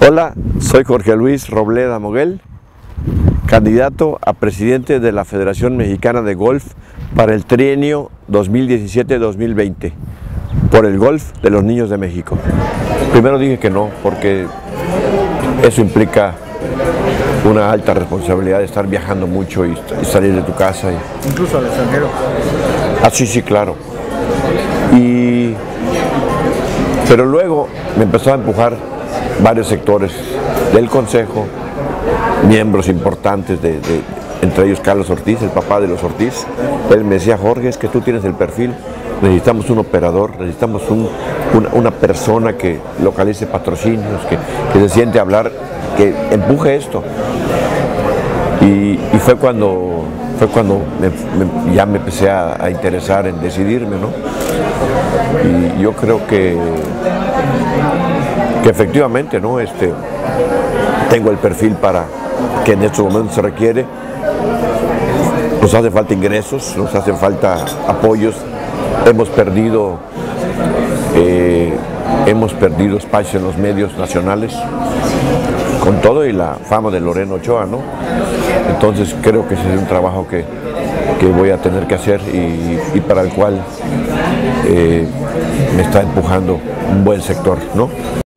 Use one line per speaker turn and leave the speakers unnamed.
Hola, soy Jorge Luis Robleda Moguel, candidato a presidente de la Federación Mexicana de Golf para el trienio 2017-2020, por el golf de los niños de México. Primero dije que no, porque eso implica una alta responsabilidad de estar viajando mucho y salir de tu casa.
Incluso al extranjero.
Ah, sí, claro. Pero luego me empezó a empujar varios sectores del Consejo, miembros importantes, entre ellos Carlos Ortiz, el papá de los Ortiz. Él me decía: Jorge, es que tú tienes el perfil, necesitamos un operador, necesitamos una persona que localice patrocinios, que se siente a hablar, que empuje esto. Y fue cuando ya me empecé a interesar en decidirme, ¿no? Y yo creo que efectivamente, ¿no? Tengo el perfil para que en estos momentos se requiere. Nos hace falta ingresos, nos hacen falta apoyos. Hemos perdido espacio en los medios nacionales, con todo y la fama de Lorena Ochoa, ¿no? Entonces creo que ese es un trabajo que voy a tener que hacer y para el cual me está empujando un buen sector, ¿no?